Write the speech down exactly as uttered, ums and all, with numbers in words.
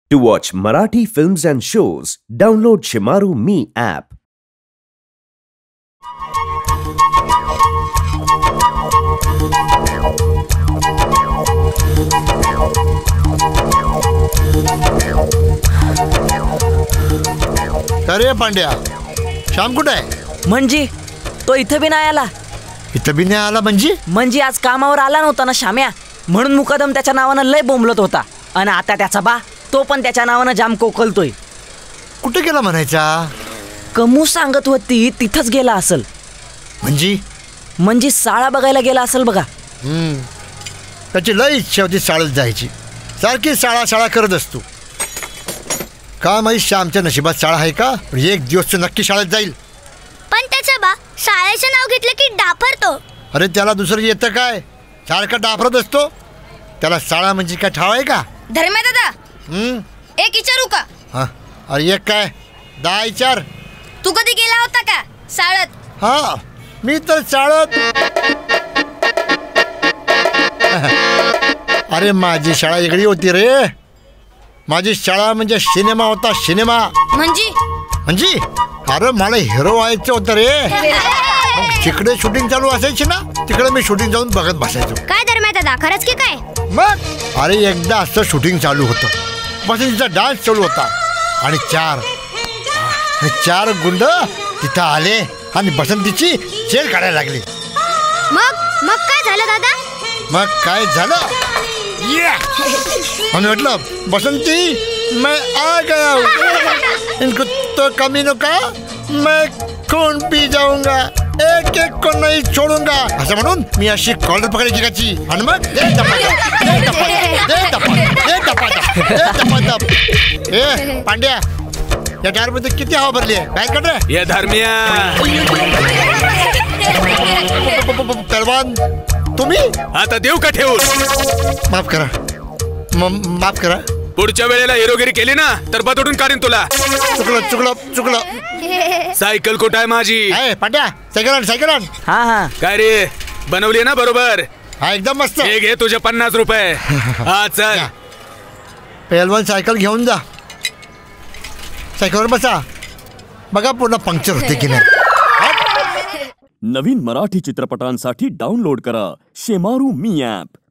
To watch Marathi films and shows, download Shimaru Me app. अरे पांड्या, श्याम कुठे आहे? म्हणजे तो इथं बी नाही आला. इथं बी नाही आला म्हणजे? म्हणजे आज कामावर आला नव्हता ना श्याम्या, म्हणून मुकदम त्याच्या नावानं लय बोंबलत होता. आणि आता त्याचा बा तो पण त्याच्या नावानं जाम कोकलतोय. कुठे गेला म्हणायचा? कमू सांगत होती तिथंच गेला असल. म्हणजे म्हणजे शाळा बघायला गेला असल बघा. हम्म त्याची लय इच्छा होती शाळेत जायची, सारखी शाळा शाळा करत असतो. का माहीत श्यामच्या नशिबात शाळा आहे का? पण एक दिवस तो नक्की शाळेत जाईल. पण त्याचा बा शाळेचं नाव घेतलं की डाफरतो. अरे त्याला दुसरं येतं काय? सारखं डाफरत असतो. त्याला शाळा म्हणजे काय ठाव आहे का? धर्म्या दादा, हम्म एक विचारू का? हा, अरे एक काय दहा विचार. तू कधी गेला होता का शाळेत? हा, मी तर शाळेत. अरे माझी शाळा वेगळी होती रे. माझी शाळा म्हणजे सिनेमा होता, सिनेमा. म्हणजे म्हणजे अरे मला हिरो व्हायचं होतं रे. तिकडे शूटिंग चालू असायची ना, तिकडे मी शूटिंग जाऊन बघत बसायचो. काय धर्म्या दादा, खरंच की काय? मग अरे एकदा असं शूटिंग चालू होतं, बसंतीचा डान्स चालू होता आणि चार चार गुंड तिथं आले आणि बसंतीची जेल काढायला लागली. मग मग काय झालं दादा? मग काय झालं? आणि म्हटलं बसंती मैं आ गया हूँ, इनको तो कमी न का मैं खून पी जाऊंगा, एक एक को नहीं छोडूंगा असं म्हणून मी अशी कॉलर पकडी ठिकाची आणि मग दे टपाटप, दे टपाटप, दे टपाटप, दे टपाटप, दे टपाटप. ए पांड्या, या टायर मध्ये किती हवा भरली आहे? काय कर रे ये धर्मिया. पहलवान तुम्ही? आता देऊ का ठेवून? माफ करा, माफ करा. पुढच्या वेळेला हिरोगिरी केली ना तर बदडून काढीन तुला. चुकलं चुकलं चुकलं. सायकल कुठं आहे माझी? ए पांड्या, सायकल आण, सायकल आण. हा हा काय रे, बनवली ना बरोबर? हा एकदम मस्त. हे घे तुझे पन्नास रुपये. हा चल. पहलवान सायकल घेऊन जा, सायकलवर बसा, बघा पूर्ण पंक्चर होते की नाही. नवीन मराठी चित्रपटांसाठी डाउनलोड करा शेमारू मी ॲप.